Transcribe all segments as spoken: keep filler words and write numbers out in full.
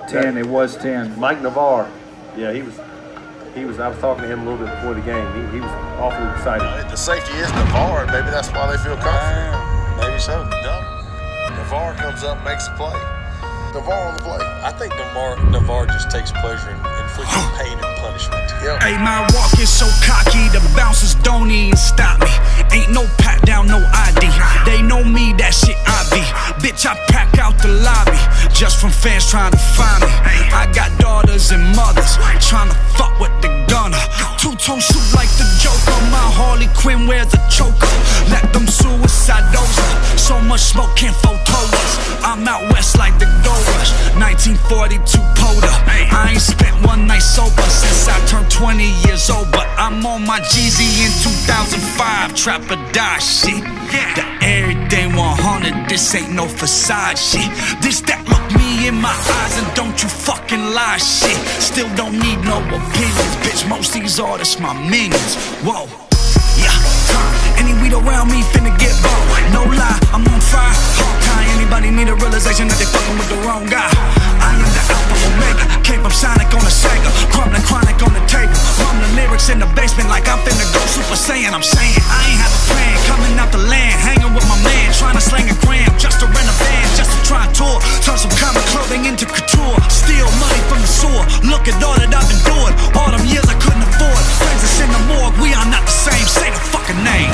ten, it was ten. Mike Navarre, yeah, he was, he was, I was talking to him a little bit before the game. He, he was awfully excited. Uh, the safety is Navarre, and maybe that's why they feel confident. Uh, maybe so. No. Navarre comes up, makes a play. Navarre on the play. I think Navarre, Navarre just takes pleasure in inflicting pain and punishment. Yeah. Hey, my walk is so cocky, the bouncers don't even stop me. Ain't no pat down, no I D. They know me, that shit I be. Bitch, I pack out the lobby just from fans trying to find me. I got daughters and mothers trying to fuck with the gunner. Two-tone shoot like the Joker. My Harley Quinn wears a choker. Let them suicide dozer. So much smoke can't photo us. I'm out west like the Gold Rush. nineteen forty-two Poda. I ain't spent one night sober since I turned twenty years old, but I'm on my Jeezy in two thousand five. Trap or die shit. The everything one hundred. This ain't no facade shit. This that look me in my eyes and don't you fucking lie shit. Still don't need no opinions, bitch. Most these artists my minions. Whoa. Yeah, huh. Any weed around me finna get bought. No lie, I'm on fire. Hawkeye, anybody need a realization that they fucking with the wrong guy. I am the Alpha Omega, came from Sonic on the Sega, crumbling chronic on the table. Rumbling lyrics in the basement like I'm finna go Super Saiyan. I'm saying I ain't have a plan, coming out the land, hanging with my man, trying to slang a gram just to rent a van, just to try and tour, turn some common clothing into couture, steal money from the sewer. Look at all that I've endured, all them years I couldn't afford. Friends that's in the morgue, we are not the same. Say the fucking name.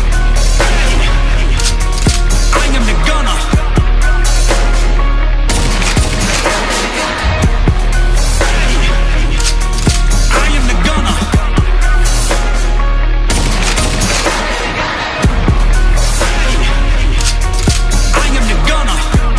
I am the gunner. I am the gunner. I am the gunner.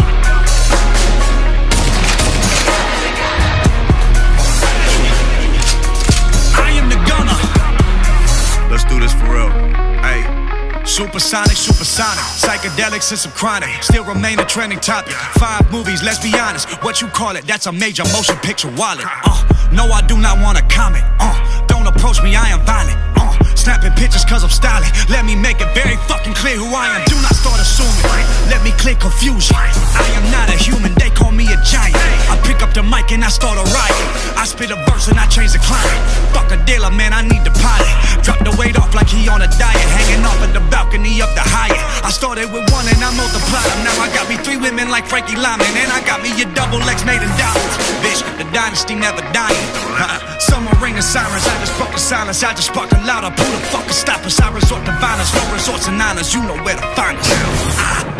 I am the gunner. Let's do this for real. Hey. Supersonic, supersonic, psychedelics and some chronic. Still remain a trending topic. Five movies, let's be honest. What you call it, that's a major motion picture wallet. Uh, no, I do not want to comment. Uh, don't approach me, I am violent. Uh, snapping pictures cause I'm styling. Let me make it very fucking clear who I am. Do not start assuming. Let me clear confusion. I am not a human, they call me a giant. I pick up the mic and I start a riot. I spit a verse and I change the climate. Fuck a dealer, man, I need the pilot. Drop the weight off like he on a diet. Hanging off at the balcony of the Hyatt. I started with one and I multiplied them. Now I got me three women like Frankie Lyman. And I got me a double X made in dollars. Bitch, the dynasty never dying. uh-uh. Someone ring the sirens, I just broke the silence. I just sparked a louder. Who the fuck can stop us? I resort to violence, no resorts and honors. You know where to find us. ah.